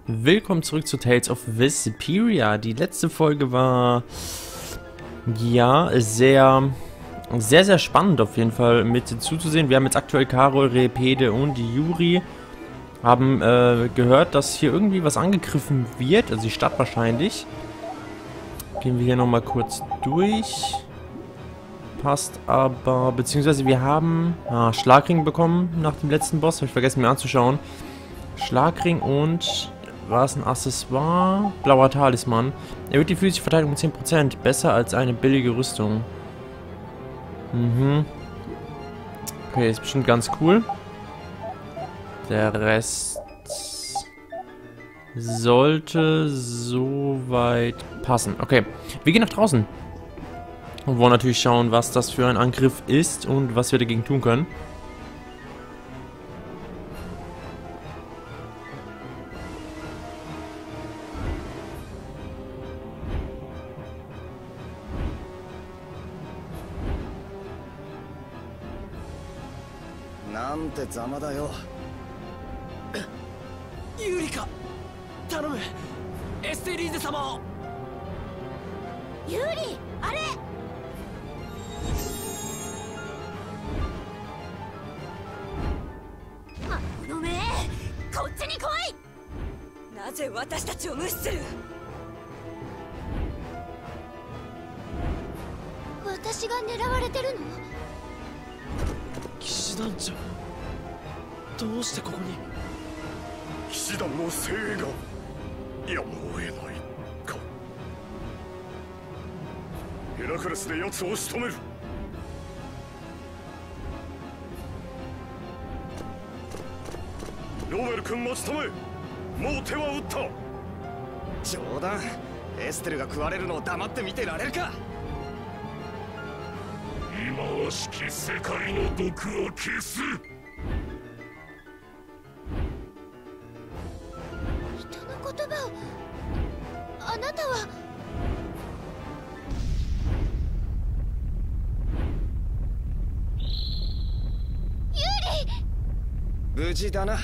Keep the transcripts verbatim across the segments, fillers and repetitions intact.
Willkommen zurück zu Tales of Vesperia. Die letzte Folge war ja sehr, sehr, sehr spannend auf jeden Fall mit zuzusehen. Wir haben jetzt aktuell Karol, Repede und Juri. Haben äh, gehört, dass hier irgendwie was angegriffen wird, also die Stadt wahrscheinlich. Gehen wir hier nochmal kurz durch. Passt aber, beziehungsweise wir haben ah, Schlagring bekommen nach dem letzten Boss. Habe ich vergessen mir anzuschauen. Schlagring und war es ein Accessoire? Blauer Talisman. Erhöht die physische Verteidigung um zehn Prozent. Besser als eine billige Rüstung. Mhm. Okay, ist bestimmt ganz cool. Der Rest sollte soweit passen. Okay, wir gehen nach draußen. Und wollen natürlich schauen, was das für ein Angriff ist und was wir dagegen tun können. Yurika, 頼む、エステリーゼ様を。ユーリ、あれ。あのめ、こっちに来い。なぜ私たちを無視する？私が狙われてるの？騎士団長、どうしてここに？騎士団の精鋭がやむを得ないか。ヘラクレスで奴を仕留める。ロベル君待ち止め。もう手は打った。冗談。エステルが食われるのを黙って見てられるか。忌まわしき世界の毒を消す。あなたはユーリ。無事だな。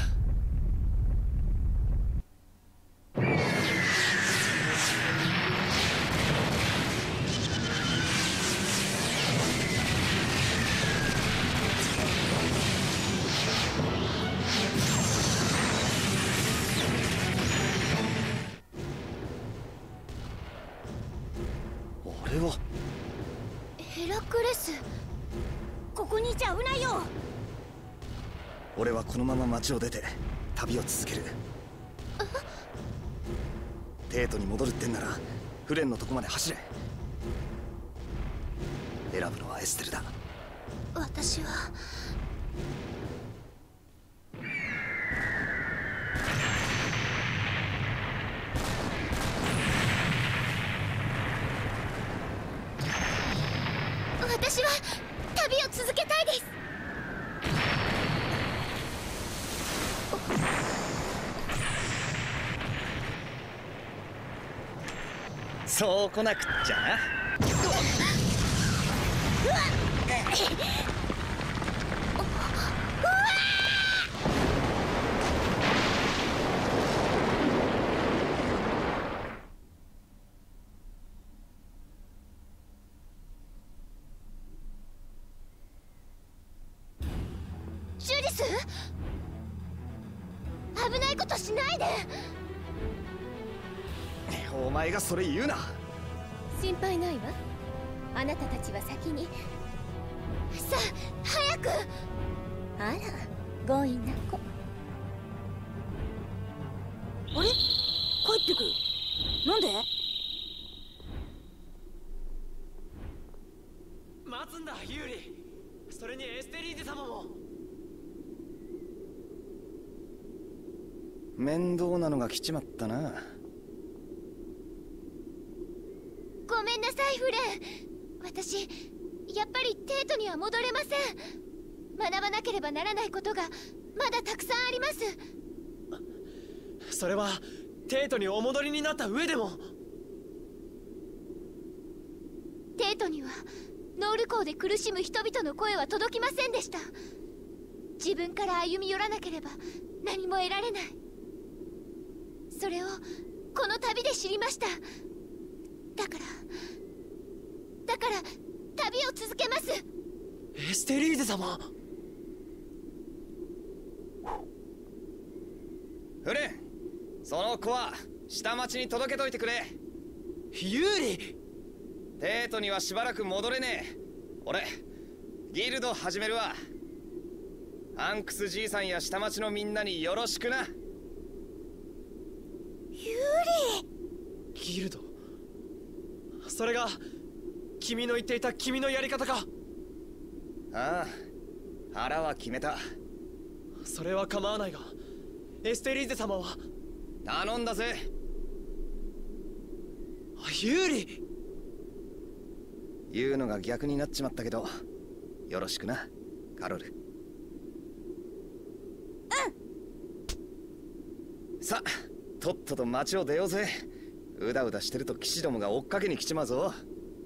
ヘラクレス、ここにいちゃ危ないよ。俺はこのまま町を出て旅を続ける。テートに戻るってんならフレンのとこまで走れ。選ぶのはエステルだ。私は私は旅を続けたいです。そう来なくっちゃな。うわっジュリス、危ないことしないで。お前がそれ言うな。 心配ないわ。あなたたちは先に。 さあ早く。 あら、強引な子。 あれ、帰ってく。なんで？待つんだユーリ。それにエステリーゼ様も。面倒なのが来ちまったな。 ごめんなさいフレン。私やっぱりテートには戻れません。学ばなければならないことがまだたくさんあります。 それはテートにお戻りになった上でも。 テートにはノール港で苦しむ人々の声は届きませんでした。自分から歩み寄らなければ何も得られない。 それをこの旅で知りました。だからだから旅を続けます。 エステリーゼ様。 フレン、その子は下町に届けといてくれ。 ユーリ。 テートにはしばらく戻れねえ。俺ギルド始めるわ。アンクスじいさんや下町のみんなによろしくな。 ユーリ。 ギルド。それが君の言っていた君のやり方か。 ああ、腹は決めた。 それは構わないが、エステリーゼ様は。 頼んだぜ。 ユーリ。 言うのが逆になっちまったけど、よろしくな、カロル。うん。さあ、とっとと町を出ようぜ。うだうだしてると騎士どもが追っかけに来ちまうぞ。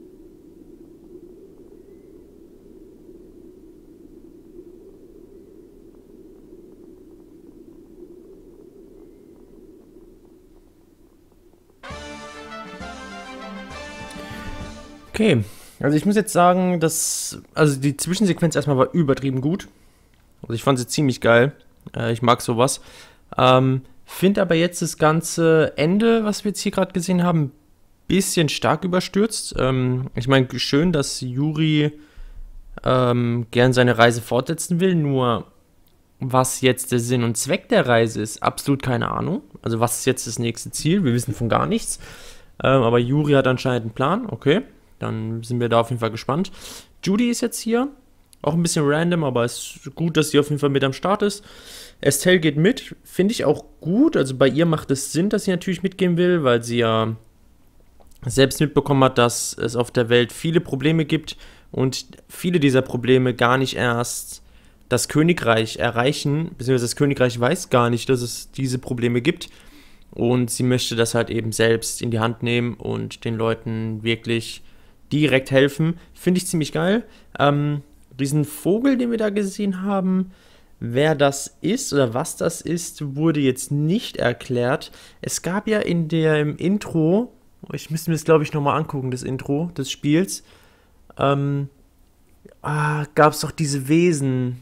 Okay, also ich muss jetzt sagen, dass, also die Zwischensequenz erstmal war übertrieben gut. Also ich fand sie ziemlich geil. Äh, ich mag sowas. Ähm, finde aber jetzt das ganze Ende, was wir jetzt hier gerade gesehen haben, ein bisschen stark überstürzt. Ähm, ich meine, schön, dass Yuri ähm, gern seine Reise fortsetzen will, nur was jetzt der Sinn und Zweck der Reise ist, absolut keine Ahnung. Also was ist jetzt das nächste Ziel? Wir wissen von gar nichts. Ähm, aber Yuri hat anscheinend einen Plan, okay. Dann sind wir da auf jeden Fall gespannt. Judy ist jetzt hier. Auch ein bisschen random, aber es ist gut, dass sie auf jeden Fall mit am Start ist. Estelle geht mit. Finde ich auch gut. Also bei ihr macht es Sinn, dass sie natürlich mitgehen will, weil sie ja selbst mitbekommen hat, dass es auf der Welt viele Probleme gibt und viele dieser Probleme gar nicht erst das Königreich erreichen, beziehungsweise das Königreich weiß gar nicht, dass es diese Probleme gibt. Und sie möchte das halt eben selbst in die Hand nehmen und den Leuten wirklich direkt helfen. Finde ich ziemlich geil. Ähm, diesen Vogel, den wir da gesehen haben, wer das ist oder was das ist, wurde jetzt nicht erklärt. Es gab ja in dem Intro, ich müsste mir das glaube ich nochmal angucken, das Intro des Spiels, ähm, ah, gab es doch diese Wesen,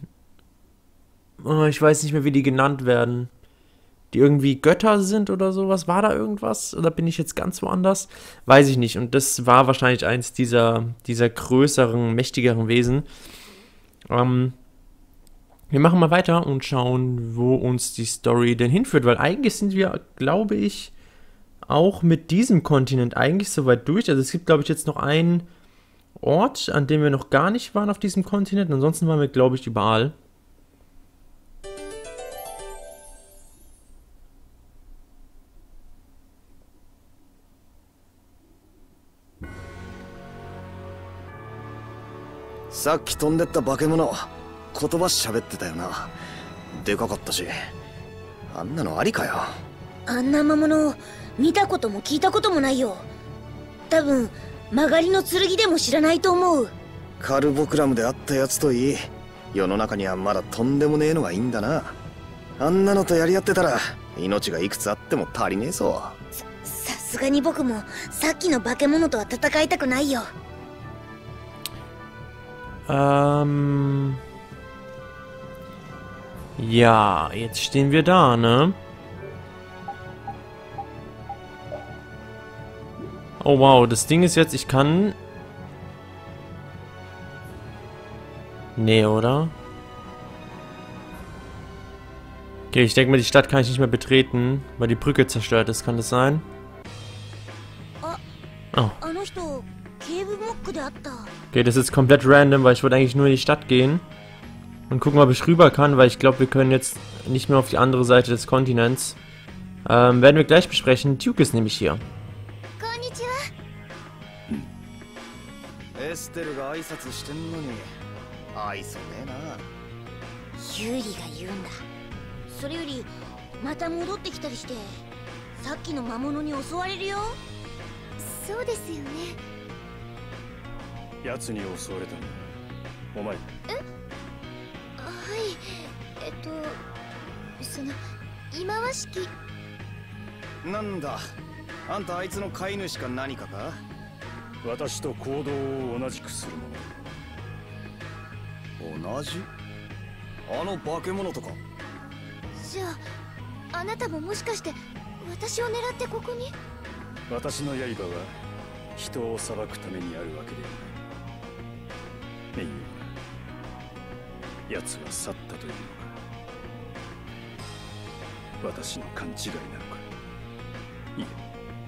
oh, ich weiß nicht mehr, wie die genannt werden, die irgendwie Götter sind oder sowas. War da irgendwas? Oder bin ich jetzt ganz woanders? Weiß ich nicht. Und das war wahrscheinlich eins dieser, dieser größeren, mächtigeren Wesen. Ähm, wir machen mal weiter und schauen, wo uns die Story denn hinführt. Weil eigentlich sind wir, glaube ich, auch mit diesem Kontinent eigentlich soweit durch. Also es gibt, glaube ich, jetzt noch einen Ort, an dem wir noch gar nicht waren auf diesem Kontinent. Ansonsten waren wir, glaube ich, überall. さっき飛んでった化け物、言葉喋ってたよな。でかかったし、あんなのありかよ。 あんな魔物見たことも聞いたこともないよ。多分曲がりの剣でも知らないと思う。 カルボクラムで会ったやつといい、世の中にはまだとんでもねえのがいいんだな。あんなのとやり合ってたら命がいくつあっても足りねえぞ。 さ、さすがに僕もさっきの化け物とは戦いたくないよ。 Ähm. Ja, jetzt stehen wir da, ne? Oh wow, das Ding ist jetzt, ich kann... Nee, oder? Okay, ich denke mal, die Stadt kann ich nicht mehr betreten, weil die Brücke zerstört ist. Kann das sein? Oh. Okay, das ist komplett random, weil ich wollte eigentlich nur in die Stadt gehen. Und gucken, ob ich rüber kann, weil ich glaube, wir können jetzt nicht mehr auf die andere Seite des Kontinents. Ähm, werden wir gleich besprechen. Duke ist nämlich hier. Ja, 奴に襲われたんだ。お前。 え？はい。えっと、その忌まわしきなんだ、あんたあいつの飼い主か何かか？ 私と行動を同じくするもの。 同じ？あの化け物とか？ じゃああなたももしかして私を狙ってここに？ 私の刃は人を裁くためにあるわけではない。メインは奴は去ったというのか、私の勘違いなのか。いえ、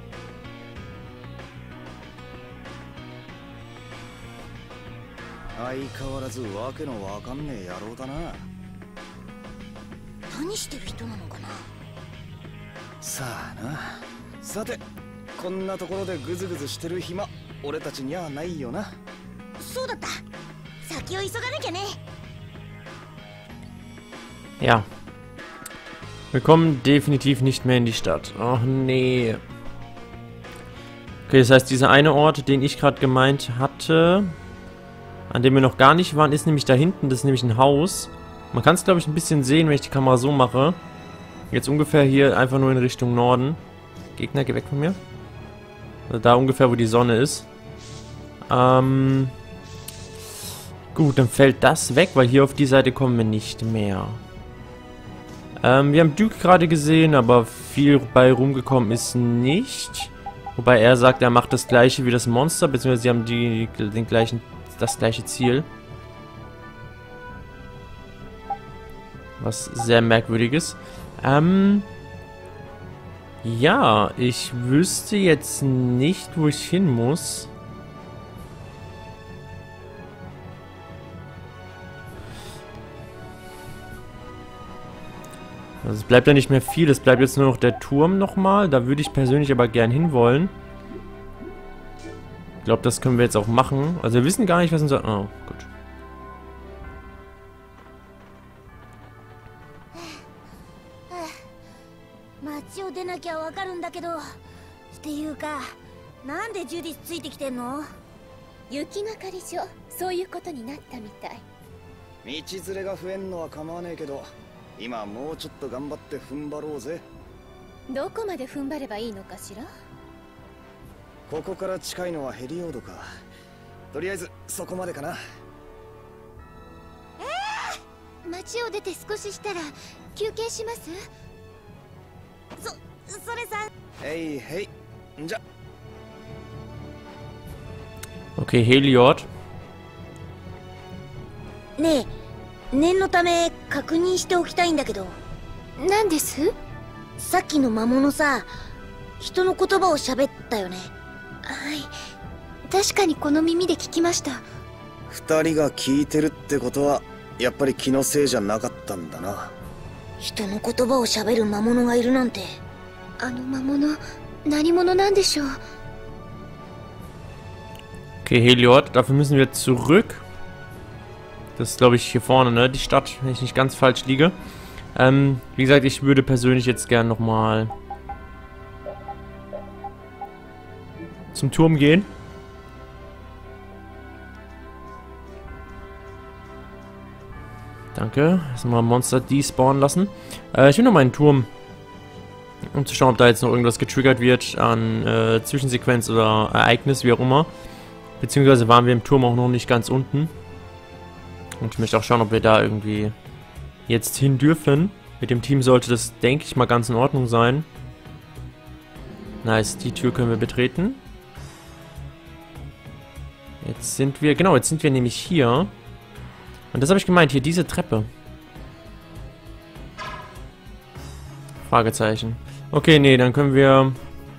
相変わらずわけのわかんねえ野郎だな。 何してる人なのかな。 さあな。さて、こんなところでグズグズしてる暇俺たちにはないよな。 そうだった。先を急がなきゃね。 Ja. Wir kommen definitiv nicht mehr in die Stadt. Ach nee. Okay, das heißt, dieser eine Ort, den ich gerade gemeint hatte, an dem wir noch gar nicht waren, ist nämlich da hinten. Das ist nämlich ein Haus. Man kann es, glaube ich, ein bisschen sehen, wenn ich die Kamera so mache. Jetzt ungefähr hier einfach nur in Richtung Norden. Gegner, geh weg von mir. Also da ungefähr, wo die Sonne ist. Ähm... Gut, dann fällt das weg, weil hier auf die Seite kommen wir nicht mehr. Ähm, wir haben Duke gerade gesehen, aber viel bei rumgekommen ist nicht. Wobei er sagt, er macht das gleiche wie das Monster, beziehungsweise sie haben die, den gleichen, das gleiche Ziel. Was sehr merkwürdig ist. Ähm, ja, ich wüsste jetzt nicht, wo ich hin muss. Also es bleibt ja nicht mehr viel, es bleibt jetzt nur noch der Turm nochmal. Da würde ich persönlich aber gern hinwollen. Ich glaube, das können wir jetzt auch machen. Also wir wissen gar nicht, was unser... Oh, gut. Hm. 今もうちょっと頑張って踏ん張ろうぜ。 どこまで踏ん張ればいいのかしら。 ここから近いのはヘリオードか。とりあえずそこまでかな。 えー、街を出て少ししたら休憩します。そ、それさ。 へいへい。じゃ。 Okay, Heliod. ねえ。念のため確認しておきたいんだけど。 何です？ さっきの魔物さ、人の言葉を喋ったよね。 はい、確かにこの耳で聞きました。 二人が聞いてるってことはやっぱり気のせいじゃなかったんだな。 人の言葉を喋る魔物がいるなんて。 あの魔物、何者なんでしょう。 Okay, Heliod, dafür müssen wir zurück. Das ist, glaube ich, hier vorne, ne? Die Stadt, wenn ich nicht ganz falsch liege. Ähm, wie gesagt, ich würde persönlich jetzt gern nochmal zum Turm gehen. Danke. Erstmal Monster despawnen lassen. Äh, ich will noch mal einen Turm. Um zu schauen, ob da jetzt noch irgendwas getriggert wird an äh, Zwischensequenz oder Ereignis, wie auch immer. Beziehungsweise waren wir im Turm auch noch nicht ganz unten. Und ich möchte auch schauen, ob wir da irgendwie jetzt hin dürfen. Mit dem Team sollte das, denke ich mal, ganz in Ordnung sein. Nice, die Tür können wir betreten. Jetzt sind wir, genau, jetzt sind wir nämlich hier. Und das habe ich gemeint, hier diese Treppe. Fragezeichen. Okay, nee, dann können wir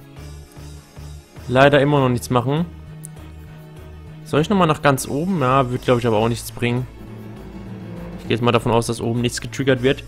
leider immer noch nichts machen. Soll ich nochmal nach ganz oben? Ja, wird, glaube ich, aber auch nichts bringen. Ich gehe jetzt mal davon aus, dass oben nichts getriggert wird.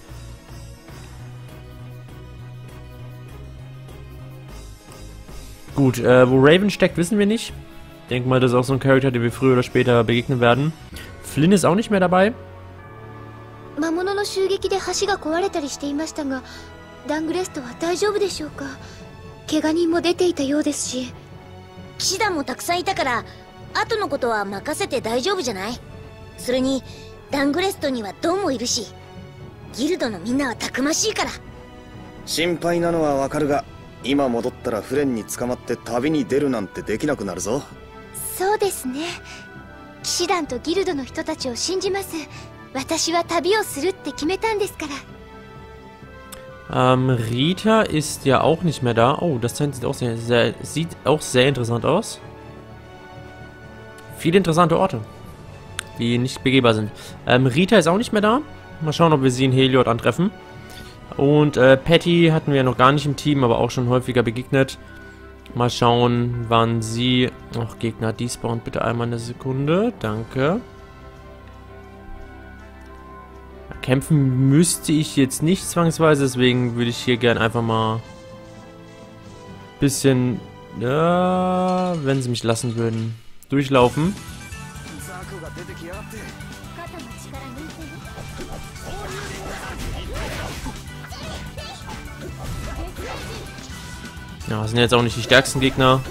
Gut, äh, wo Raven steckt, wissen wir nicht. Ich denke mal, das ist auch so ein Charakter, den wir früher oder später begegnen werden. Flynn ist auch nicht mehr dabei. 魔物の襲撃で橋が壊れたりしていましたが、ダングレストは大丈夫でしょうか。怪我人も出ていたようですし。 騎士団もたくさんいたから、後のことは任せて大丈夫じゃない？それに、ダングレストにはドンもいるし、ギルドのみんなはたくましいから。 心配なのはわかるが、 今戻ったらフレンに捕まって旅に出るなんてできなくなるぞ。 そうですね。騎士団とギルドの人たちを信じます。私は旅をするって決めたんですから。 Ähm, Rita ist ja auch nicht mehr da. Oh, das sieht auch sehr, sehr, sieht auch sehr interessant aus. Viele interessante Orte, die nicht begehbar sind. Ähm, Rita ist auch nicht mehr da. Mal schauen, ob wir sie in Heliod antreffen. Und äh, Patty hatten wir noch gar nicht im Team, aber auch schon häufiger begegnet. Mal schauen, wann sie... Ach, Gegner despawnt bitte einmal eine Sekunde. Danke. Kämpfen müsste ich jetzt nicht zwangsweise, deswegen würde ich hier gern einfach mal ein bisschen, ja, wenn sie mich lassen würden, durchlaufen. Ja, sind jetzt auch nicht die stärksten Gegner.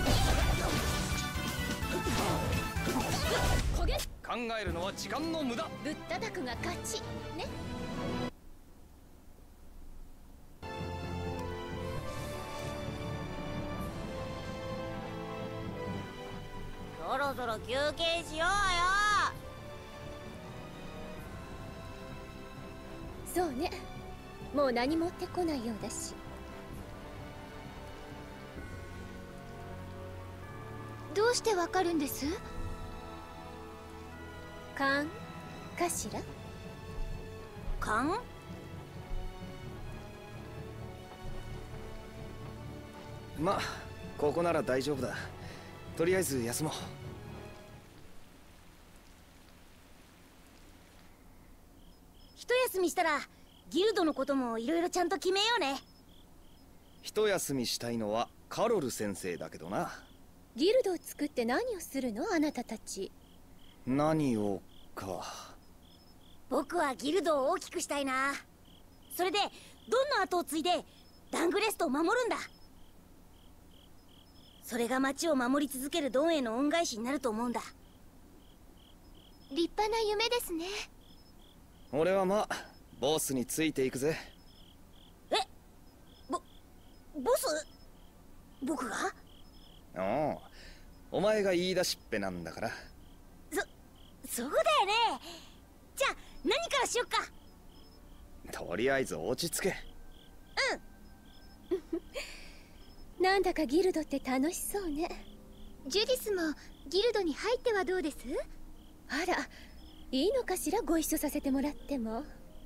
そうね。もう何も持ってこないようだし。どうしてわかるんです？勘かしら？ 勘？ まあ、ここなら大丈夫だ。とりあえず休もう。 一休みしたらギルドのこともいろいろちゃんと決めようね。 一休みしたいのはカロル先生だけどな。 ギルドを作って何をするのあなたたち。 何をか。 僕はギルドを大きくしたいな。それでドンの後を継いでダングレストを守るんだ。それが町を守り続けるドンへの恩返しになると思うんだ。 立派な夢ですね。 俺はまあボスについていくぜ。 え、ボボス？僕が？ ああ、お前が言い出しっぺなんだから。 そ、そうだよね。じゃあ何からしよっか。 とりあえず落ち着け。 うん。なんだかギルドって楽しそうね。ジュディスもギルドに入ってはどうです？あら、いいのかしら、ご一緒させてもらっても。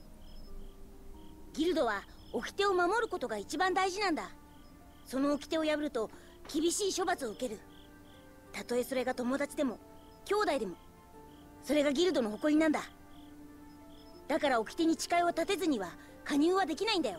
ギルドは掟を守ることが一番大事なんだ。その掟を破ると厳しい処罰を受ける。たとえそれが友達でも兄弟でも、それがギルドの誇りなんだ。だから掟に誓いを立てずには加入はできないんだよ。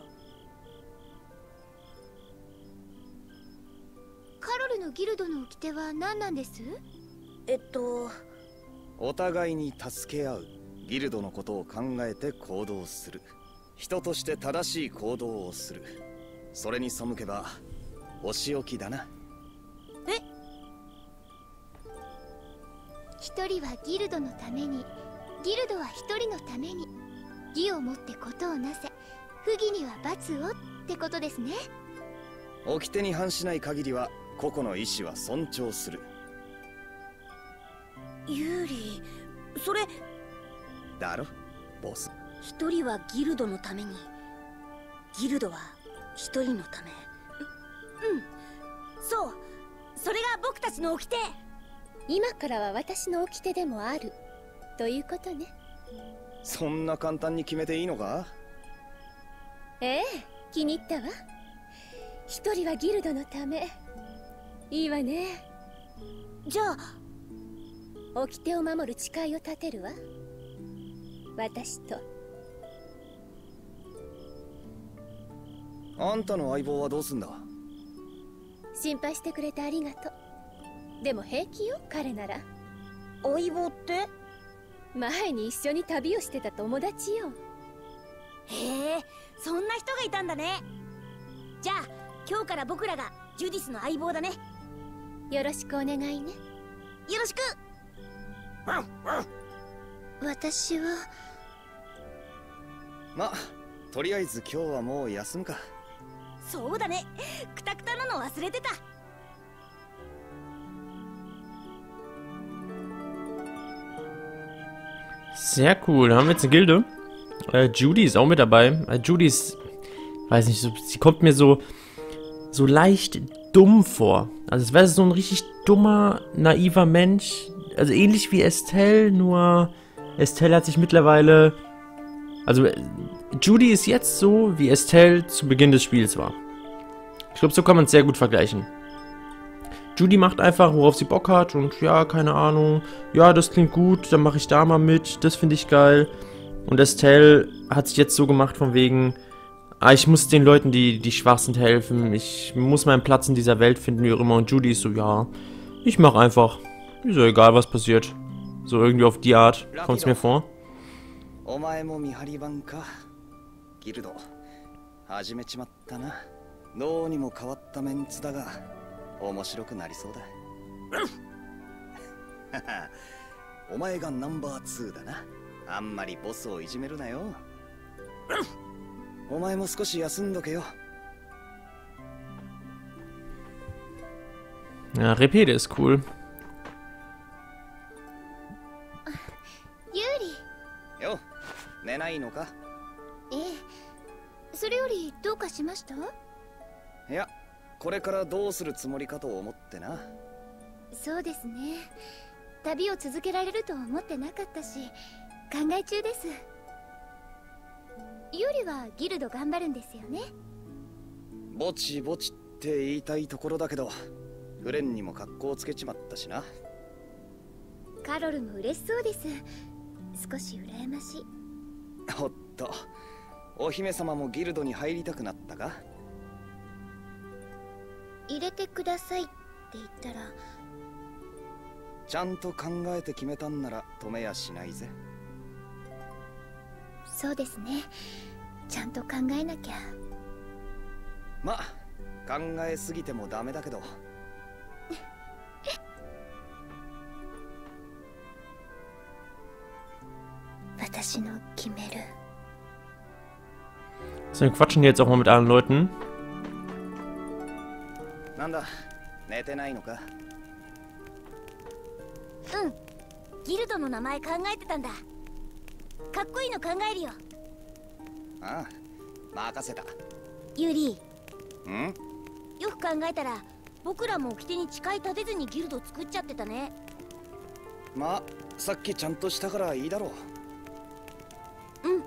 カロルのギルドの掟は何なんです？ えっとお互いに助け合う。ギルドのことを考えて行動する。人として正しい行動をする。それに背けばお仕置きだな。 え？ 一人はギルドのために、ギルドは一人のために。義をもってことをなせ、不義には罰をってことですね。 掟に反しない限りは個々の意志は尊重する。 ユーリ、それだろボス。 一人はギルドのために、ギルドは一人のため。う、うん、そう、それが僕たちの掟。 今からは私の掟でもあるということね。 そんな簡単に決めていいのか？ ええ、気に入ったわ。一人はギルドのため。いいわね。 じゃあ掟を守る誓いを立てるわ。私と。 あんたの相棒はどうすんだ？ 心配してくれてありがとう。でも平気よ、彼なら。 相棒って？ 前に一緒に旅をしてた友達よ。 へえ、そんな人がいたんだね。じゃあ今日から僕らがジュディスの相棒だね。 よろしくお願いね。 よろしく。 私はまあとりあえず今日はもう休むか。 そうだね。クタクタなの忘れてた。 Sehr cool, da haben wir jetzt eine Gilde. Äh, Judy ist auch mit dabei. Äh, Judy ist, weiß nicht, so, sie kommt mir so, so leicht dumm vor. Also es wäre so ein richtig dummer, naiver Mensch. Also ähnlich wie Estelle, nur Estelle hat sich mittlerweile... Also Judy ist jetzt so, wie Estelle zu Beginn des Spiels war. Ich glaube, so kann man es sehr gut vergleichen. Judy macht einfach, worauf sie Bock hat und ja, keine Ahnung, ja, das klingt gut, dann mache ich da mal mit, das finde ich geil. Und Estelle hat sich jetzt so gemacht von wegen, ah, ich muss den Leuten, die, die schwach sind, helfen, ich muss meinen Platz in dieser Welt finden, wie auch immer. Und Judy ist so, ja, ich mache einfach, ist ja egal, was passiert. So irgendwie auf die Art kommt es mir vor. Ja, Repede ist cool. Yuri. Jo, 寝ないのか? ええ、それよりどうかしました？ いや、これからどうするつもりかと思ってな。 そうですね。旅を続けられるとは思ってなかったし、考え中です。ユリはギルド頑張るんですよね。 ぼちぼちって言いたいところだけど、フレンにも格好つけちまったしな。 カロルも嬉しそうです。少し羨ましい。 おっと、お姫様もギルドに入りたくなったか？ 入れてくださいって言ったら、 ちゃんと考えて決めたんなら止めやしないぜ。 そうですね。ちゃんと考えなきゃ。 ま、考えすぎてもダメだけど。 私の決める。 So, wir quatschen jetzt auch mal mit allen Leuten. なんだ、寝てないのか？ うん、ギルドの名前考えてたんだ。かっこいいの考えるよ。 ああ、任せた。 ユリ。 ん？ よく考えたら、僕らも掟に誓い立てずにギルド作っちゃってたね。 まあ、さっきちゃんとしたからいいだろう。 うん。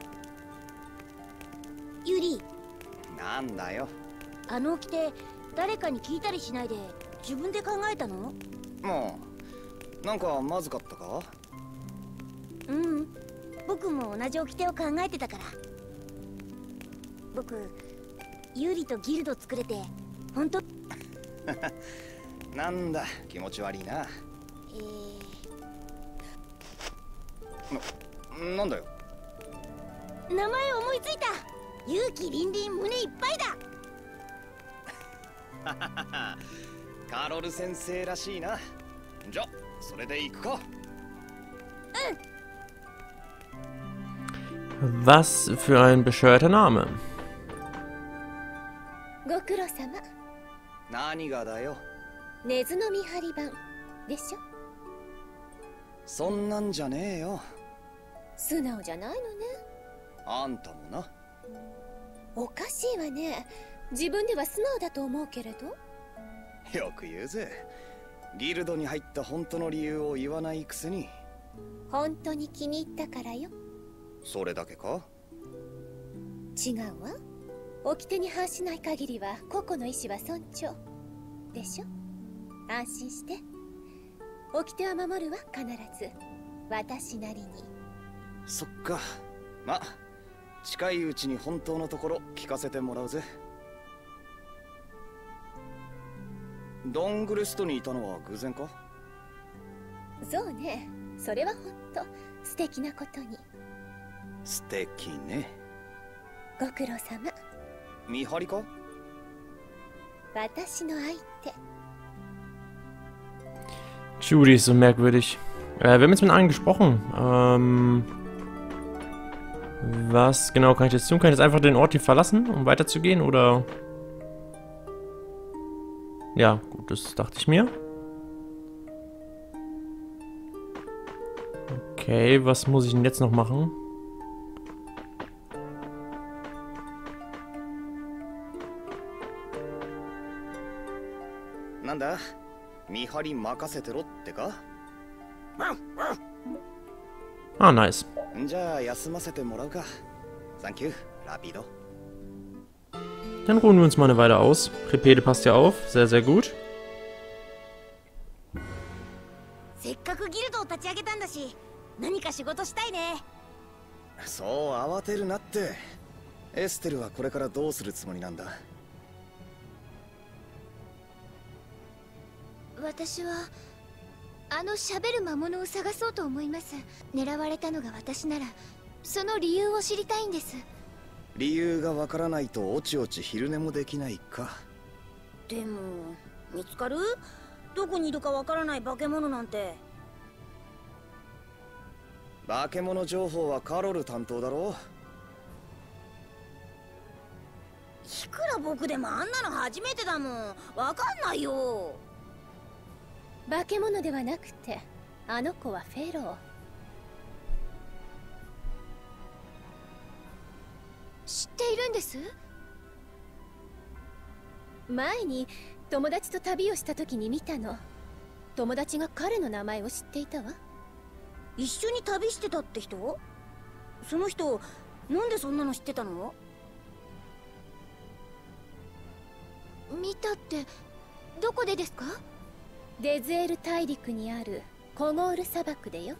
ユリ。 なんだよ。 あの掟、誰かに聞いたりしないで自分で考えたの？ もう、なんかまずかったか？ うん、僕も同じ掟を考えてたから。僕、ユリとギルド作れて本当。 なんだ、気持ち悪いな。 えー、な、なんだよ。 名前思いついた。勇気凛々胸いっぱいだ。 カロル先生らしいな。じゃ、それで行くか。 うん。 Was für ein bescheuerter Name. ご苦労様。 何がだよ。 根津の見張り番でしょ。 そんなんじゃねえよ。 素直じゃないのね。 あんたもな。 おかしいわね。自分では素直だと思うけれど。 よく言うぜ。ギルドに入った本当の理由を言わないくせに。 本当に気に入ったからよ。 それだけか？ 違うわ。掟に反しない限りは個々の意志は尊重でしょ。安心して。掟は守るわ、必ず。私なりに。 そっか。ま、近いうちに本当のところ聞かせてもらうぜ。ドングレストにいたのは偶然か？ そうね。それは本当素敵なことに。 素敵ね。 ご苦労様。 見張りか？ 私の相手。 Judy ist so merkwürdig. Äh, wir haben jetzt mit allen gesprochen. Ähm, was genau kann ich jetzt tun? Kann ich jetzt einfach den Ort hier verlassen, um weiterzugehen, oder Ja, gut, das dachte ich mir. Okay, was muss ich denn jetzt noch machen? Nanda? Mihari makasete roってか? Ah, nice. じゃあ休ませてもらうか。Thank you, Rapido. Dann ruhen wir uns mal eine Weile aus. Repede passt ja auf. Sehr, sehr gut. せっかくギルドを立ち上げたんだし、何か仕事したいね。 そう慌てるなって。エステルはこれからどうするつもりなんだ？ 私はあの喋る魔物を探そうと思います。狙われたのが私ならその理由を知りたいんです。 理由がわからないとおちおち昼寝もできないか。 でも見つかる？どこにいるかわからない化け物なんて。 化け物情報はカロル担当だろう。いくら僕でもあんなの初めてだもん。わかんないよ。 化け物ではなくてあの子はフェロー。知っているんです。前に友達と旅をした時に見たの。友達が彼の名前を知っていたわ。 一緒に旅してたって人？その人なんでそんなの知ってたの？ 見たってどこでですか？デズエル大陸にあるコゴール砂漠でよ。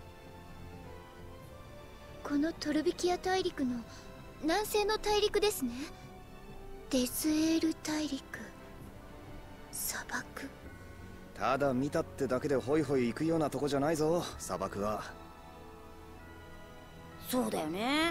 このトルビキア大陸の南西の大陸ですね。デズエール大陸砂漠。 ただ見たってだけでホイホイ行くようなとこじゃないぞ、砂漠は。 そうだよね。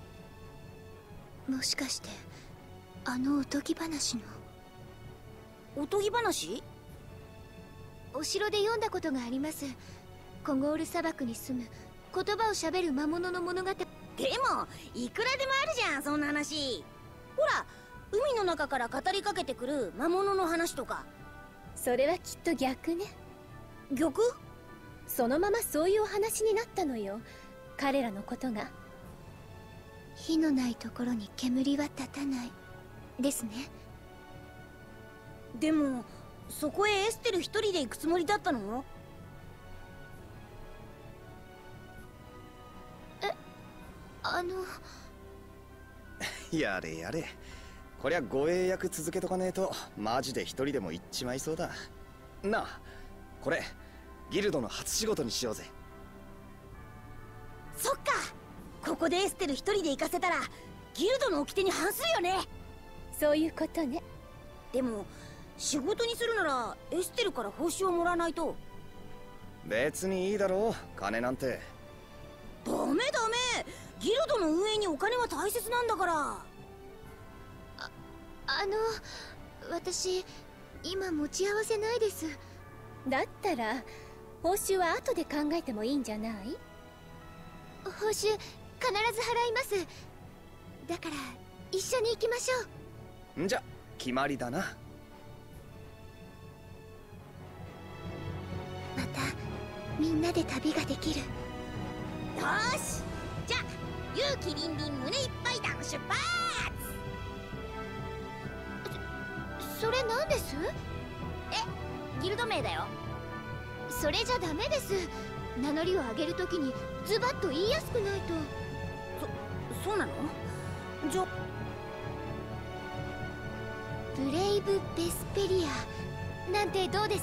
もしかしてあのおとぎ話の。 おとぎ話？ お城で読んだことがあります。コゴール砂漠に住む言葉をしゃべる魔物の物語。 でもいくらでもあるじゃん、そんな話。ほら、海の中から語りかけてくる魔物の話とか。 それはきっと逆ね。 逆？ そのままそういうお話になったのよ、彼らのことが。火のないところに煙は立たないですね。 でもそこへエステル一人で行くつもりだったの？ え、あのやれやれ、こりゃ護衛役続けとかねえとマジで一人でも行っちまいそうだなあ。これギルドの初仕事にしようぜ。 そっか、ここでエステル一人で行かせたらギルドの掟に反するよね。 そういうことね。 でも仕事にするならエステルから報酬をもらわないと。 別にいいだろう、金なんて。 ダメダメ、ギルドの運営にお金は大切なんだから。あ、 あの私今持ち合わせないです。だったら報酬は後で考えてもいいんじゃない？報酬必ず払います。だから一緒に行きましょう。んじゃ決まりだな。 またみんなで旅ができる。 よし、じゃあ勇気りんりん胸いっぱいダウン出発。 それ何です？ え、ギルド名だよ。 それじゃダメです。名乗りを上げるときにズバッと言いやすくないと。 そ、そうなの？じゃブレイブ・ベスペリアなんてどうです？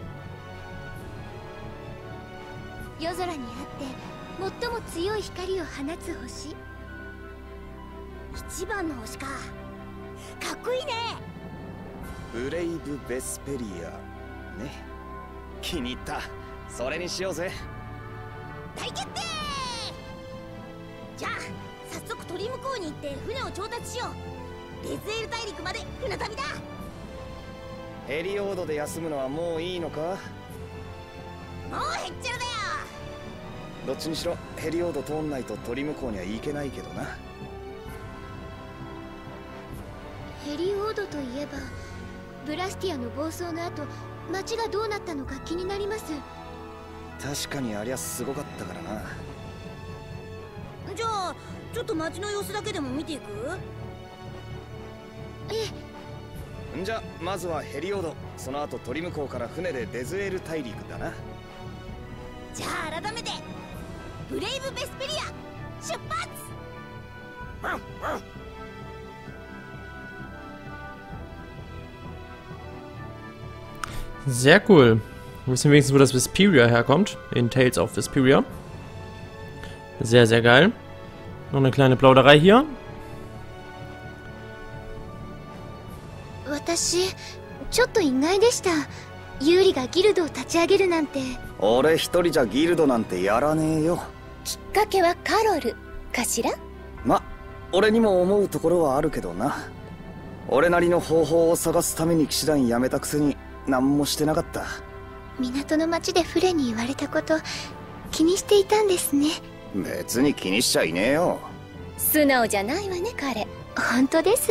夜空にあって最も強い光を放つ星。 一番の星か。かっこいいね。 ブレイブ・ベスペリアね。気に入った。それにしようぜ。 大決定。じゃあ早速鳥向こうに行って船を調達しよう。デズエル大陸まで船旅だ。 ヘリオードで休むのはもういいのか？ もうへっちゃらだよ。 どっちにしろヘリオード通んないと鳥向こうには行けないけどな。 ヘリオードといえばブラスティアの暴走の後、街がどうなったのか気になります。 確かにありゃすごかったからな。 じゃあちょっと街の様子だけでも見ていく？ ええ。んじゃまずはヘリオード、その後鳥向こうから船でデズエル大陸だな。 じゃあ改めてブレイブ・ベスペリア出発。 Sehr cool. Wir wissen wenigstens, wo das Vesperia herkommt. In Tales of Vesperia. Sehr, sehr geil. Noch eine kleine Plauderei hier. 私、ちょっと意外でした。ユーリがギルドを立ち上げるなんて。 俺一人じゃギルドなんてやらねえよ。 きっかけはカロルかしら？ ま、俺にも思うところはあるけどな。俺なりの方法を探すために騎士団辞めたくせに何もしてなかった。 港の町でフレに言われたこと気にしていたんですね。 別に気にしちゃいねえよ。 素直じゃないわね彼。本当です。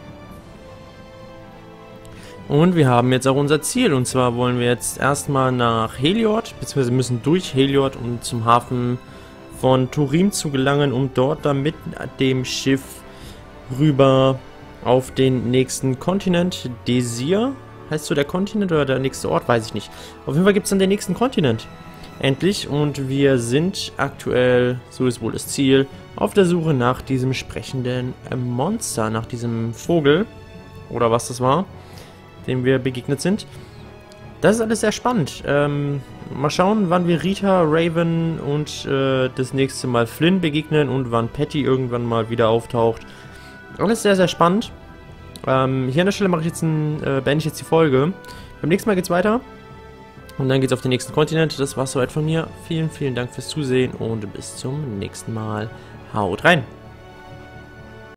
Und wir haben jetzt auch unser Ziel. Und zwar wollen wir jetzt erstmal nach Heliod, beziehungsweise müssen durch Heliod, um zum Hafen von Turim zu gelangen, um dort dann mit dem Schiff rüber auf den nächsten Kontinent. Desir heißt so der Kontinent oder der nächste Ort, weiß ich nicht. Auf jeden Fall gibt es dann den nächsten Kontinent. Endlich. Und wir sind aktuell, so ist wohl das Ziel, auf der Suche nach diesem sprechenden Monster, nach diesem Vogel oder was das war, dem wir begegnet sind. Das ist alles sehr spannend. Ähm, mal schauen, wann wir Rita, Raven und äh, das nächste Mal Flynn begegnen und wann Patty irgendwann mal wieder auftaucht. Alles sehr, sehr spannend. Ähm, hier an der Stelle mache ich jetzt ein, äh, beende ich jetzt die Folge. Beim nächsten Mal geht's weiter. Und dann geht's auf den nächsten Kontinent. Das war's soweit von mir. Vielen, vielen Dank fürs Zusehen und bis zum nächsten Mal. Haut rein!